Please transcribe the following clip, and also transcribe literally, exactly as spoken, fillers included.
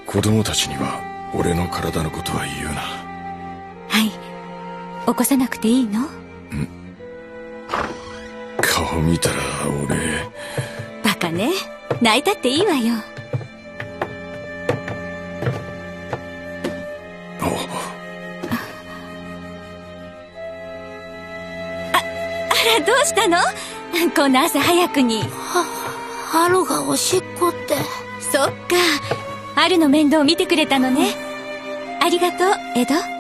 子供たちには俺の体のことは言うな。 はい。起こさなくていいの？ん？ 顔見たら俺。 バカね。泣いたっていいわよ。 あ、 あら、どうしたの？こんな朝早くに。 は、ハルがおしっこって。 そっか。ハルの面倒を見てくれたのね。ありがとう、エド。